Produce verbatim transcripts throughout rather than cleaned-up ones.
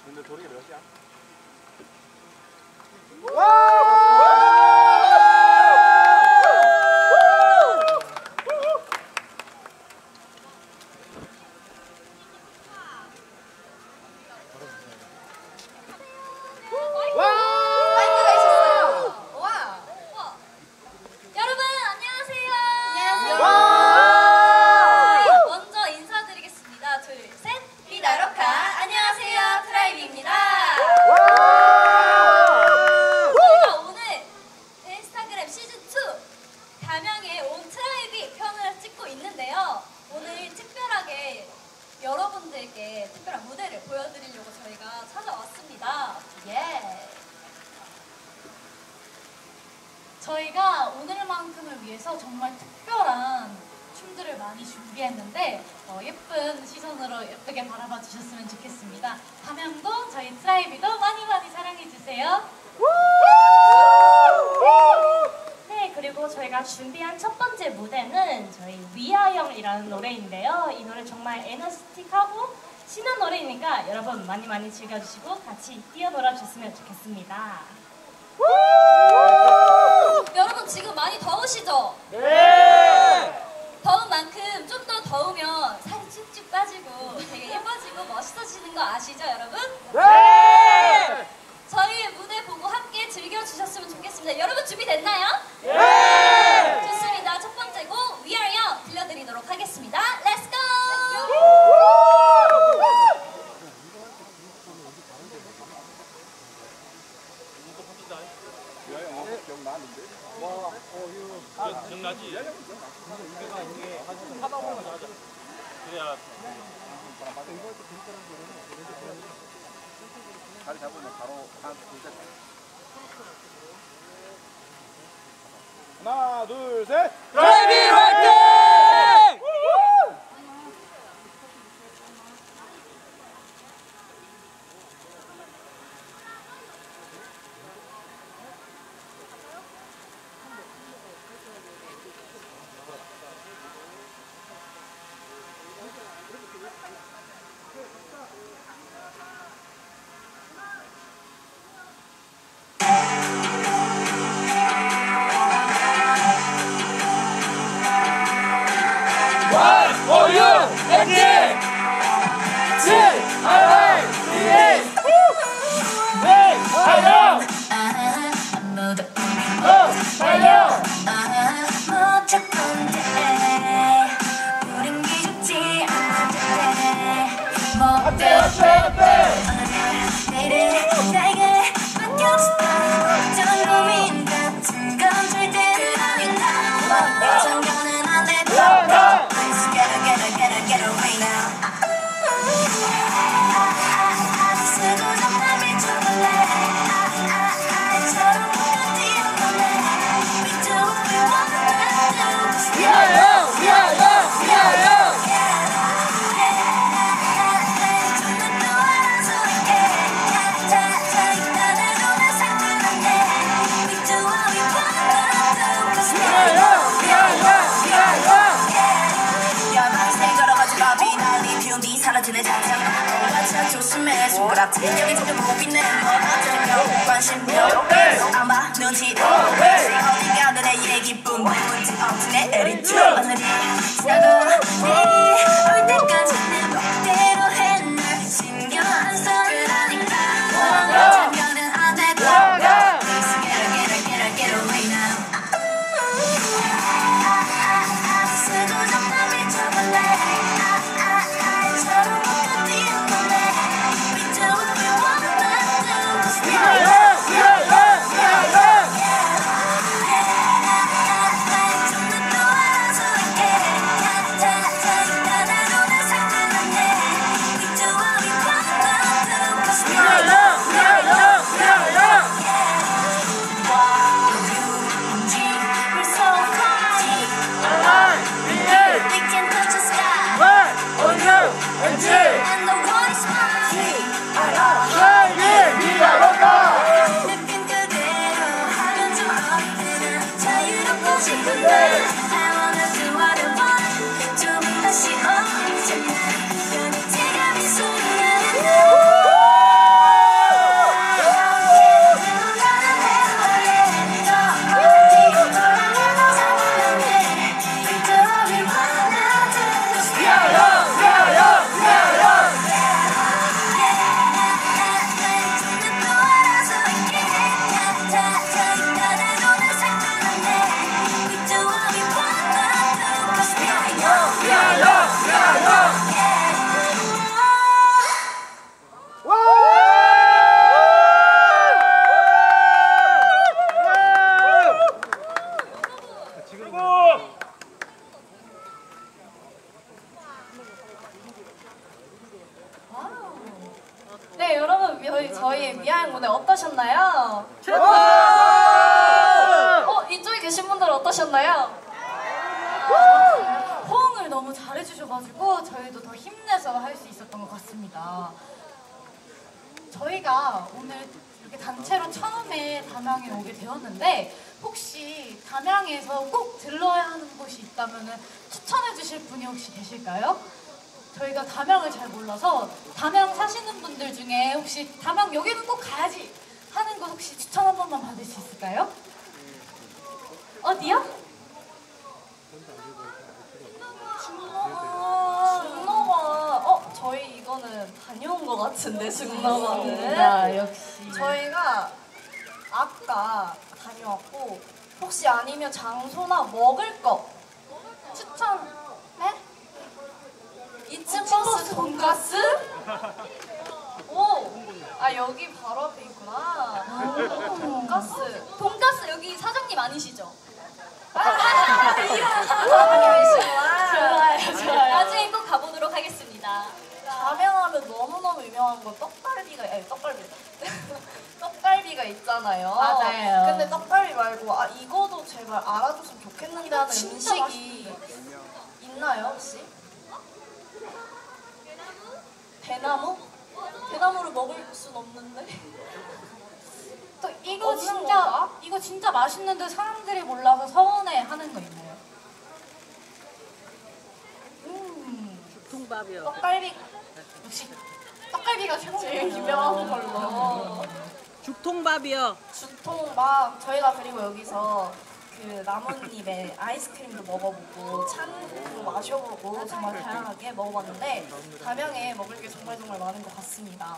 근데 도리가 몇이야? 여러분들께 특별한 무대를 보여드리려고 저희가 찾아왔습니다. 예. 저희가 오늘만큼을 위해서 정말 특별한 춤들을 많이 준비했는데 어, 예쁜 시선으로 예쁘게 바라봐 주셨으면 좋겠습니다. 담양도 저희 트라이비도 많이 많이 사랑해주세요. 네, 그리고 저희가 준비한 첫 번째 무대는 저희 위아영이라는 노래인데요. 이 노래 정말 에너지틱하고 신나는 노래이니까 여러분 많이 많이 즐겨주시고 같이 뛰어놀아 주셨으면 좋겠습니다. 여러분 지금 많이 더우시죠? 네! 더운 만큼 좀 더 더우면 살이 쭉쭉 빠지고 되게 예뻐지고 멋있어지는 거 아시죠 여러분? 네! 저희 무대 보고 함께 즐겨주셨으면 좋겠습니다. 여러분 준비됐나요? 네! 좋습니다. 첫 번째 곡 We Are Young 들려드리도록 하겠습니다. Let's go! 기억나는데? 와, 어, 이거 기억나지? 우리가 이게 하다 보면 하자. 그래야 자리 잡으면 바로 하나, 둘, 셋. 하나, 둘, 셋. 트라이비 화이팅! O U N G G I I D A 네 하영 어 하영 멋쩍 건데 우린 기죽지 않는데 어때 어때 어때 내일은 나에게 맡겨줬다 저런 고민 같은 건 절대 아닌가 정겨는 안 돼도 Please get it get it get it get it right now 쓰고 정말 미쳐볼래 아이처럼 뭔가 뛰어볼래 We do what we wanna do We are young we are young we are young 정말 또 알아서 할게 자 있다대로 나 상관없네 We do what we wanna do Cause we are young We are young we are young 야망생 걸어가지 마 비난이 비운뒤 사라지는 장상 올라차 조심해 손가락 여기 저기 못 있는 건 어쩌면 관심도 아마 눈치도 어디가 너의 얘기뿐 문제 없지 내 에리트 오늘이 지나고 내일이 올 때까지는 멋대로 해날 신경 안 써를 하니까 참견은 안 돼도 Please get it get it get it get it right now 쓰고 정말 미쳐볼래 아이처럼 뭔가 뛰어볼래 We do what we wanna do Cause we are young We are young we are young 정말 또 알아서 할게 자 있다대로 나 상관없네 저희 저희 위아영 무대 어떠셨나요? 어 이쪽에 계신 분들 어떠셨나요? 호응을 너무 잘해주셔가지고 저희도 더 힘내서 할 수 있었던 것 같습니다. 저희가 오늘 이렇게 단체로 처음에 담양에 오게 되었는데 혹시 담양에서 꼭 들러야 하는 곳이 있다면 추천해 주실 분이 혹시 계실까요? 저희가 담양을 잘 몰라서 담양 사시는 분들 중에 혹시 담양 여기는 꼭 가야지 하는 곳 혹시 추천 한 번만 받을 수 있을까요? 어디요? 중노원. 어 저희 이거는 다녀온 것 같은데 중노원은. 아, 역시. 저희가 아까 다녀왔고 혹시 아니면 장소나 먹을 거 추천? 네? 이층 버스 돈가스? 오! 아 여기 바로 앞에 있구나. 돈가스. 돈가스 여기 사장님 아니시죠? 아, 이런 사람이시구나. 좋아요, 좋아요. 나중에 꼭 가보도록 하겠습니다. 담양하면 너무너무 유명한 건 떡갈비가, 아니 떡갈비. 떡갈비가 있잖아요. 맞아요. 근데 떡갈비 말고 아 이거도 제발 알아줬으면 좋겠는데 하는 진짜 음식이 있나요 혹시? 대나무? 대나무를 먹을 순 없는데? 또 이거 없는 진짜 건가? 이거 진짜 맛있는데 사람들이 몰라서 서운해 하는 거 있나요? 음, 통밥이요. 떡갈비 역시 떡갈비가 제일 제일 유명한 걸로. 죽통밥이요. 죽통밥. 저희가 그리고 여기서 그 나뭇잎에 아이스크림도 먹어보고 찬도 마셔보고 정말 다양하게 먹어봤는데 담양에 먹을 게 정말 정말 많은 것 같습니다.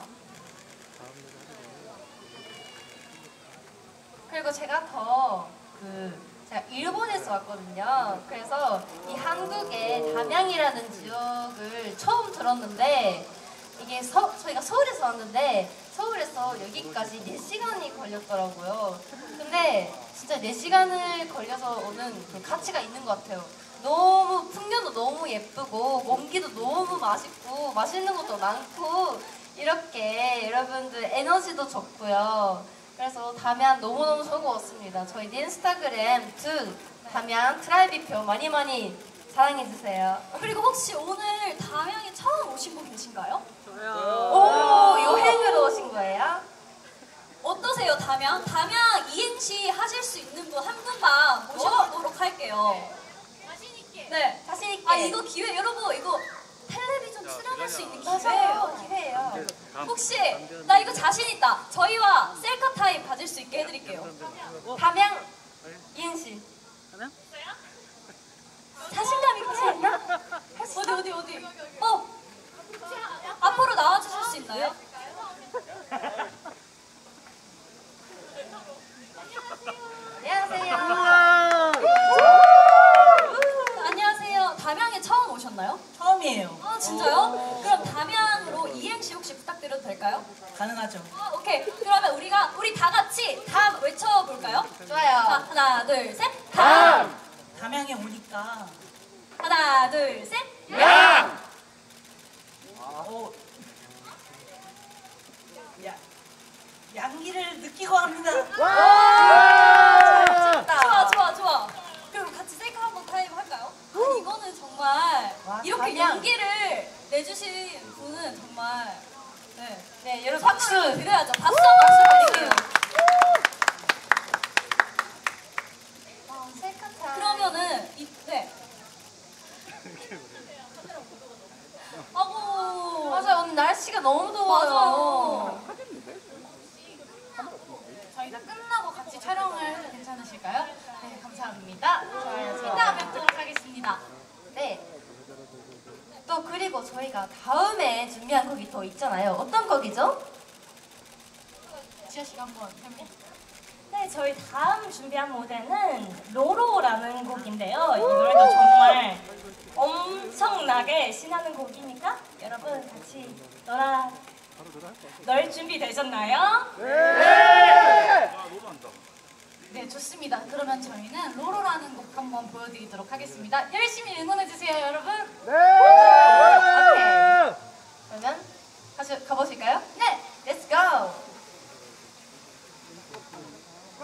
그리고 제가 더 그 제가 일본에서 왔거든요. 그래서 이 한국의 담양이라는 지역을 처음 들었는데 이게 서, 저희가 서울에서 왔는데 서울에서 여기까지 네 시간이 걸렸더라고요. 근데 진짜 네 시간을 걸려서 오는 그 가치가 있는 것 같아요. 너무 풍경도 너무 예쁘고 공기도 너무 맛있고 맛있는 것도 많고 이렇게 여러분들 에너지도 좋고요. 그래서 담양 너무너무 즐거웠습니다. 저희 인스타그램 두 담양 트라이비표 많이 많이 사랑해주세요. 그리고 혹시 오늘 담양에 처음 오신 분 계신가요? 저요. 오, 여행으로 오신 거예요? 어떠세요 담양? 담양 이행시 하실 수 있는 분 한 분만 모셔보도록 할게요. 자신있게. 네. 자신있게. 아 이거 기회 여러분 이거 텔레비전 출연할 수 있는 기회예요. 맞아요. 기회예요. 혹시 나 이거 자신 있다. 저희와 셀카 타임 가질 수 있게 해드릴게요. 담양 이행시. 하나? 자신감이 크지 않나? 어디 어디 어디? 어 앞으로 나와주실 수 있나요? 안녕하세요. 안녕하세요. 담양에 처음 오셨나요? 처음이에요. 아 진짜요? 그럼 담양으로 이행시 혹시 부탁드려도 될까요? 가능하죠. 아, 오케이. 그러면 우리가 우리 다 같이 다 외쳐볼까요? 좋아요. 자, 하나, 둘, 셋. 담. 담양에 오니까 하나, 둘, 셋. 양. 어, 야, 양기를 느끼고 합니다. 좋아, 좋아, 좋아. 그럼 같이 셀카 한번 타임 할까요? 아니, 이거는 정말 와, 이렇게 담양. 용기를 내주신 분은 정말 네, 네, 여러분 박수 박수. 드려야죠. 박수, 박수 드릴게요. 어, 셀카 타임. 그러면은 이, 네. 아고 맞아요. 오늘 날씨가 너무 더워요. 맞아요. 저희가 끝나고 같이 촬영을 해도 괜찮으실까요? 네, 감사합니다. 좋아요. 이따 뵙도록 하겠습니다. 네. 또 그리고 저희가 다음에 준비한 곡이 더 있잖아요. 어떤 곡이죠? 지아 씨가 한번 설명. 네, 저희 다음 준비한 무대는 로로라는 곡인데요. 이 노래도 정말 엄청나게 신나는 곡이니까 여러분 같이 놀아 널 준비 되셨나요? 네, 좋습니다. 그러면 저희는 로로라는 곡 한번 보여드리도록 하겠습니다. 열심히 응원해주세요, 여러분. 네! 오케이. 그러면 가시, 가보실까요? 네, let's go.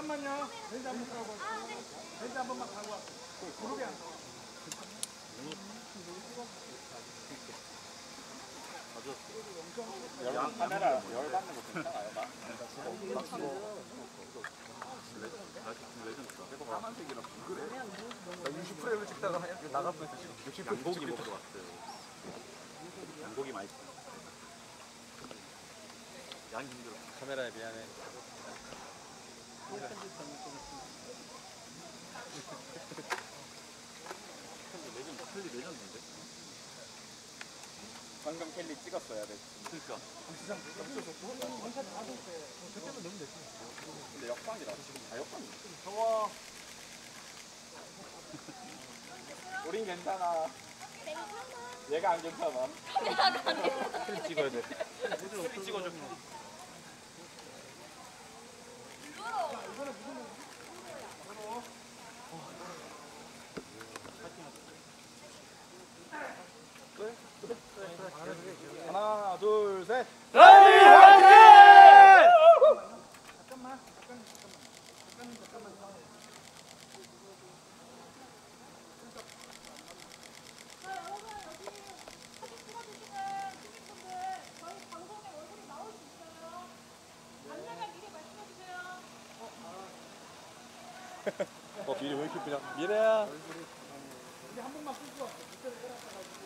잠깐만요. 렌즈 한번 가고. 렌즈 한 번만 가고 와. 그룹이 안 나와. 양 카메라 열 받는 거 괜찮아요? 나? 까만색이라 그래? 나 육십 프레임을 찍다가 이렇게 나가면서 지금 육십 프레임 양고기 먹으러 왔어요. 양고기 맛있어. 양이 힘들어. 카메라에 미안해. 켈리 레전드인데? 방금 켈리 찍었어야 돼. 그니까. 시장 멈춰서 원샷 다 줬대. 그때만 넣으면 됐지. 근데 역방이라 지금 다 역방이야. 더워. 우린 괜찮아. 얘가 안 괜찮아. 카메라가 안 돼. 켈리 찍어야 돼. 켈리 찍어줘. 하나, 둘, 셋. 드라이빙 화이팅! 잠깐만, 잠깐, 잠깐만, 잠깐만, 잠깐만. 어, 미래 왜 이렇게 그냥 미래야. 이제 한 번만 끊고 밑에를 때려가지고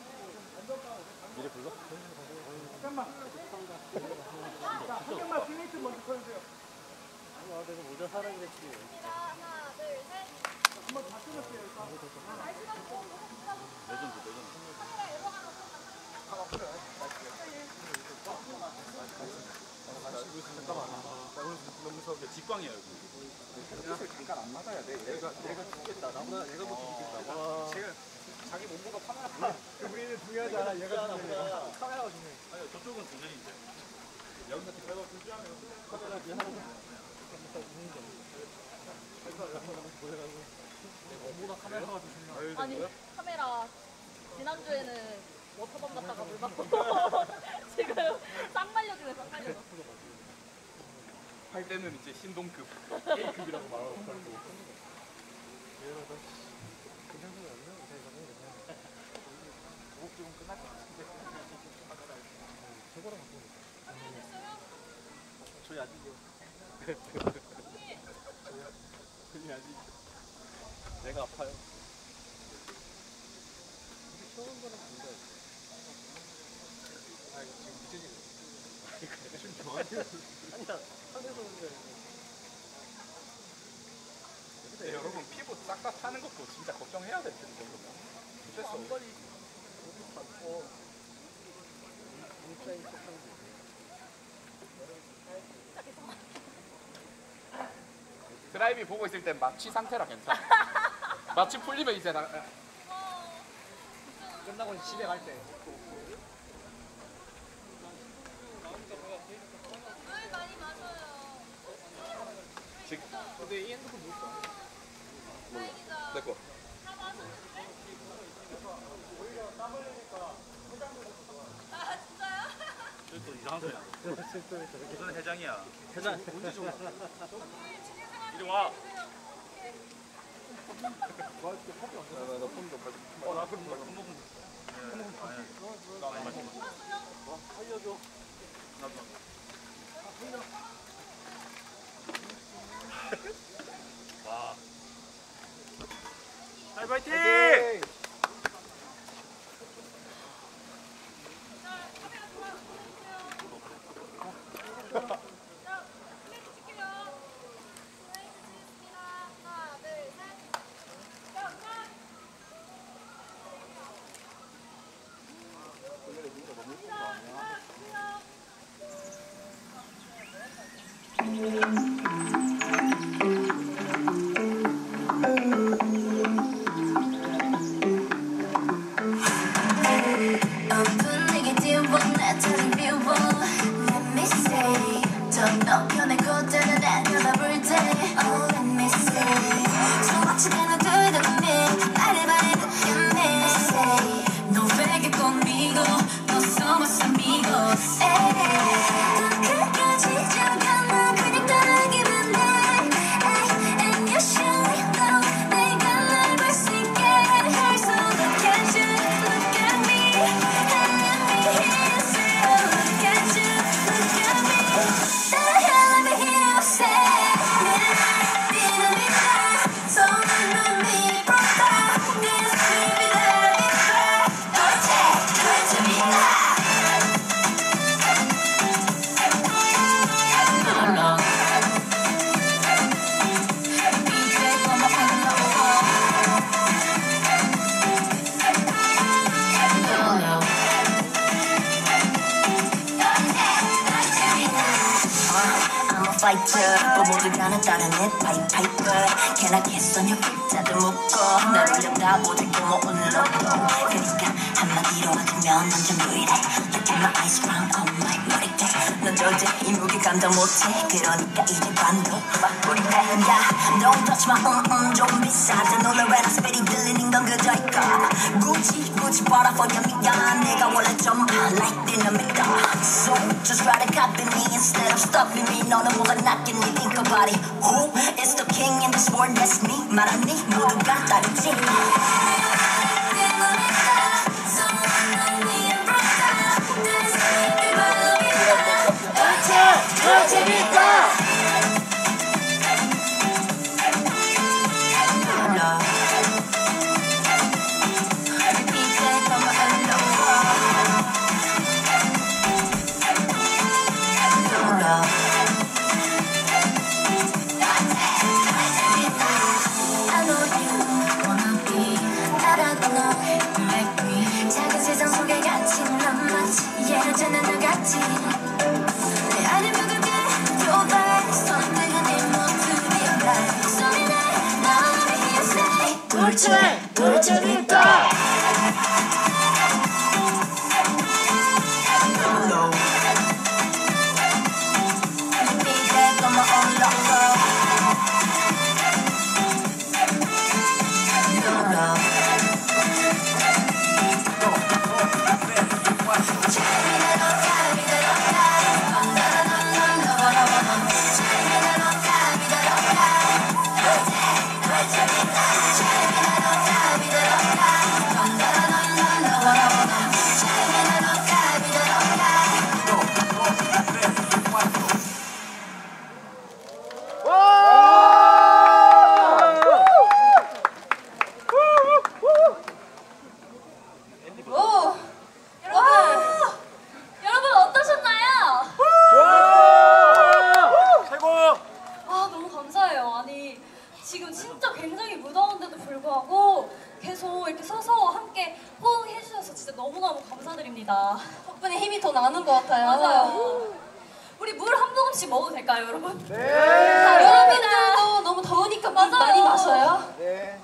미래 불러? 잠깐만. 자, 한 명만 피니트 먼저 쳐주세요. 아, 내가 모자 사라 그랬지. 하나, 둘, 셋. 한번 다 끊을게요. 일단. 레전드, 레전드. 잠깐만. 너무 무서워. 직광이야 여기. 잠깐 안 맞아야 돼. 얘가 얘가 죽겠다. 나보다 얘가 더 죽겠다. 와. 제가 자기 몸보다 카메라. 우리는 중요하지 않아. 얘가 중요해. 카메라가 중요해. 아니 저쪽은 도전인데. 여기서 내가 불주하면 카메라 뒤에 하는 거. 몸보다 카메라가 더 중요해. 아니 카메라 지난주에는 워터밤 갔다가 물 받고 지금 쌍 말려주네 쌍 말려줘. 할 때는 이제 신동급 A급이라고 말하고 살고. 목적은 끝날 것 같은데. 저거랑 저희 아직이요. 저희 아직. 내가 아파요. 처음 거랑 뭔가. 아 이거 지금 미쳐지네. 지금 좋아하는. 아니야. 산에서 오는 거 근데 여러분 피부 싹 다 타는 것도 진짜 걱정해야 될 텐데 됐어. 안발이 여기 닿고 문자인 척하는 드라이브 보고 있을 땐 마취 상태라 괜찮아. 마취 풀리면 이제 나 끝나고 집에 갈 때. 지금 근데 이 핸드폰 누구 거야? 몰라. 내 거. 아, 진짜요? 또 이상한 소리 나. 무슨 회장이야? 회장 언제 좀 이리 와. 나나 폰 좀 가져. 어, 나 그럼 폰 먹으면 돼. 아니야. 나 많이 마셔. 어, 살려줘. 나도. 와. 하이 파이팅! 끝까지 잠깐만 그냥 따라가기만 해. fighter 또 모두가 는 다른 애 파이 파이per Can I kiss on your 글자들 묶어 날 올려다 보들고 뭐 오늘 로또 그러니까 한마디로 하자면 넌 좀 유일해 Look at my eyes round on my 머리깨 넌 절대 이 무게 감당 못해 그러니까 이제 반도 우리 배야 Don't touch my 음음 좀 비싸다 놀라 when I spit it 들리는 건 그저일까 굳이 굳이 but I for you 미안 내가 원래 좀 like dynamite So just try to copy me instead of stopping me 너는 뭐가 낫겠니 think about it Who is the king in this world that's me 말하니 모두가 다르지 더 재밌다. 작은 세상 속에 갇힌 난 마치 예전에 나같이 내 안에 묻을게 도발 선택은 네 모습이라 소리내 너를 위해 돌체 더 재밌다. 지금 진짜 굉장히 무더운데도 불구하고 계속 이렇게 서서 함께 호응해주셔서 진짜 너무너무 감사드립니다. 덕분에 힘이 더 나는 것 같아요. 맞아요. 우리 물 한 모금씩 먹어도 될까요, 여러분? 네. 자, 여러분들도 너무 더우니까 물 맞아요. 많이 마셔요. 네.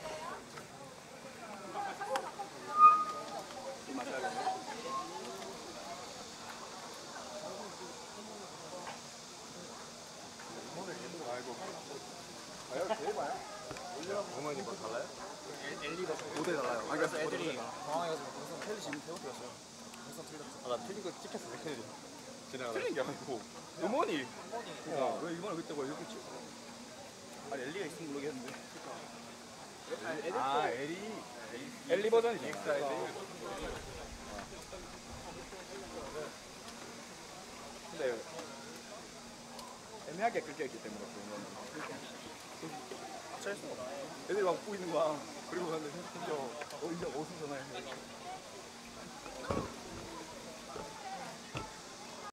어머니 뭐 달라요? 엘리가 모델 달라요. 아니 그래서 애들이 당황해가지고 무슨 텔리 재밌게 해보더라고요. 무슨 틀렸어? 아나 틀린 거 찍혔어. 텔리 지나가. 틀린 게 아니고 어머니. 어, 왜 이번에 그때 뭐 이렇게 찍어? 아니 엘리가 있으면 모르겠는데. 아 엘리. 엘리 버전이지. 엑스트라 엘리. 근데 애매하게 끓여 있기 때문에 그런 애들이 막 웃고 있는 거야. 그리고 근데 심지어 어, 이제 어디서 전화해.